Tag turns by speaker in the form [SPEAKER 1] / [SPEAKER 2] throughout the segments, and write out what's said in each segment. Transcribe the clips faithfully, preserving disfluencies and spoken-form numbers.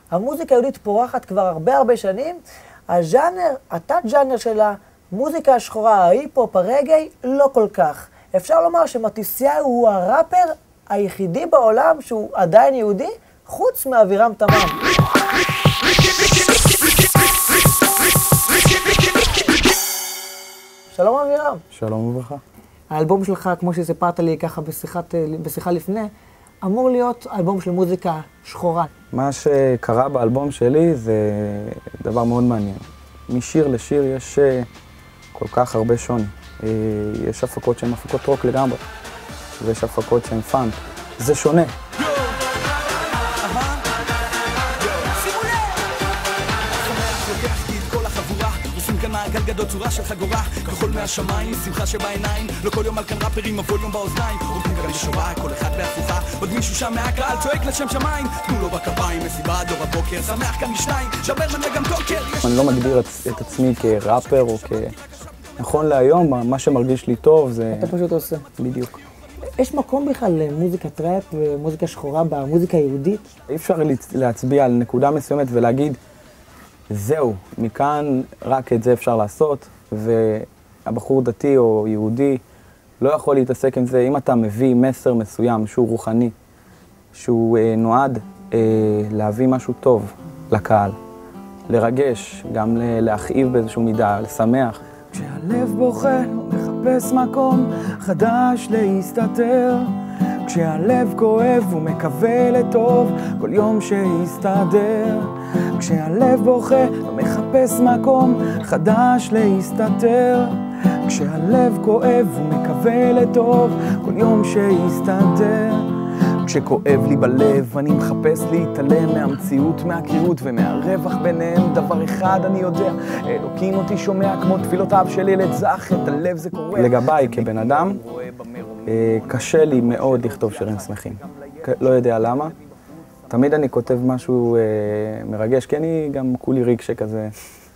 [SPEAKER 1] המוזיקה היהודית פורחת כבר הרבה הרבה שנים. הז'אנר, התת-ז'אנר של המוזיקה השחורה, ההיפ-הופ, הרגעי, לא כל כך. אפשר לומר שמתיסיהו הוא הראפר היחידי בעולם שהוא עדיין יהודי, חוץ מאבירם תמם. שלום אבירם.
[SPEAKER 2] שלום וברכה.
[SPEAKER 1] האלבום שלך, כמו שסיפרת לי ככה בשיחת, בשיחה לפני, אמור להיות אלבום של מוזיקה שחורה.
[SPEAKER 2] מה שקרה באלבום שלי זה דבר מאוד מעניין. משיר לשיר יש כל כך הרבה שוני. יש הפקות שהן הפקות רוק לגמרי, ויש הפקות שהן פאנק. זה שונה.
[SPEAKER 3] גלגדות צורה של חגורה, כחול מהשמיים, שמחה שבעיניים, לא כל יום על כאן ראפרים, הווליום באוזניים, עובדים גם בשורה, כל אחד בהפוכה, עוד מישהו שם מהקהל צועק לשם שמיים, תנו לו בכפיים, מסיבה דור הבוקר, שמח כאן משניים, שברמן וגם טוקר.
[SPEAKER 2] אני לא מגדיר את עצמי כראפר או כ... נכון להיום, מה שמרגיש לי טוב זה...
[SPEAKER 1] אתה פשוט עושה.
[SPEAKER 2] בדיוק.
[SPEAKER 1] יש מקום בכלל למוזיקת ראפ ומוזיקה שחורה במוזיקה היהודית?
[SPEAKER 2] אי אפשר להצביע על נקודה מסוימת ולהגיד זהו, מכאן רק את זה אפשר לעשות, והבחור דתי או יהודי לא יכול להתעסק עם זה. אם אתה מביא מסר מסוים שהוא רוחני, שהוא אה, נועד אה, להביא משהו טוב לקהל, לרגש, גם להכאיב באיזשהו מידה, לשמח.
[SPEAKER 4] כשהלב בוכה, הוא מחפש מקום חדש להסתתר. כשהלב כואב, הוא מקווה לטוב, כל יום שיסתדר. כשהלב בוכה, הוא מחפש מקום חדש להסתתר. כשהלב כואב, הוא מקווה לטוב, כל יום שיסתדר. כשכואב לי בלב, אני מחפש להתעלם מהמציאות, מהקריאות ומהרווח ביניהם. דבר אחד אני יודע, אלוקים אותי שומע כמו תפילותיו של ילד זך, את הלב זה קורה.
[SPEAKER 2] לגביי כבן אדם, קשה לי מאוד לכתוב שירים שמחים. לא יודע למה. תמיד אני כותב משהו מרגש, כי אני גם כולי רגש כזה,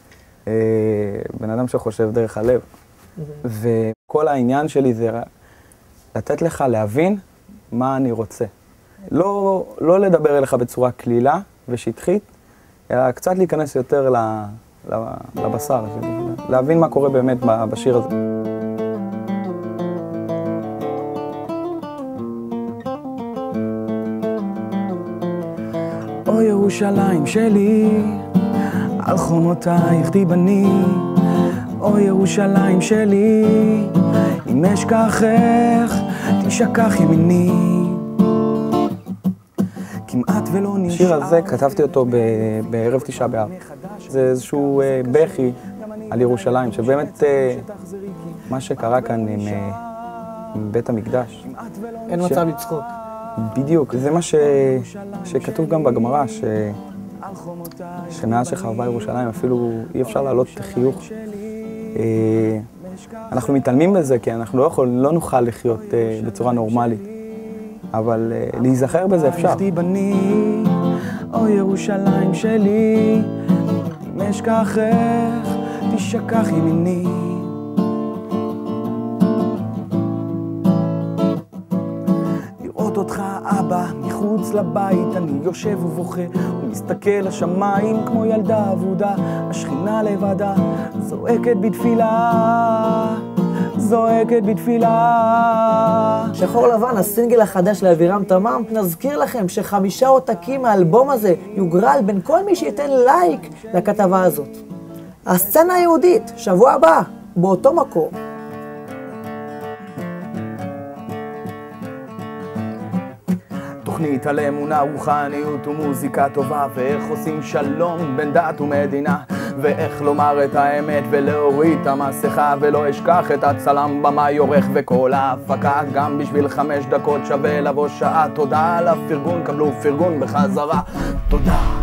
[SPEAKER 2] בן אדם שחושב דרך הלב. וכל העניין שלי זה לתת לך להבין מה אני רוצה. לא, לא לדבר אליך בצורה כלילה ושטחית, אלא קצת להיכנס יותר לבשר, להבין מה קורה באמת בשיר הזה.
[SPEAKER 4] או ירושלים שלי, על חומותייך תיבני. או ירושלים שלי, אם אשכחך, תשכח ימיני. כמעט ולא נשאר.
[SPEAKER 2] השיר הזה, כתבתי אותו בערב תשעה באב. זה איזשהו בכי על ירושלים, שבאמת מה שקרה כאן עם בית המקדש.
[SPEAKER 1] אין מצב לצחוק.
[SPEAKER 2] בדיוק, זה מה ש... שכתוב גם בגמרא, ש... שמאז שחרבה ירושלים אפילו אי אפשר להעלות חיוך. אנחנו מתעלמים בזה כי אנחנו לא, יכול, לא נוכל לחיות בצורה נורמלית, אבל להיזכר בזה אפשר.
[SPEAKER 4] או ירושלים שלי, אם אשכחך, תשכח ימיני. אותך אבא מחוץ לבית, אני יושב ובוכה ומסתכל לשמיים כמו ילדה אבודה. השכינה לבדה זועקת בתפילה, זועקת בתפילה.
[SPEAKER 1] שחור לבן, הסינגל החדש לאבירם תמם. נזכיר לכם שחמישה עותקים מהאלבום הזה יוגרל בין כל מי שייתן לייק לכתבה הזאת. הסצנה היהודית, שבוע הבא, באותו מקום.
[SPEAKER 4] תוכנית על אמונה, רוחניות ומוזיקה טובה, ואיך עושים שלום בין דת ומדינה, ואיך לומר את האמת ולהוריד את המסכה, ולא אשכח את הצלם במאי עורך וכל ההפקה. גם בשביל חמש דקות שווה לבוא שעה. תודה על הפרגון, קבלו פרגון בחזרה. תודה.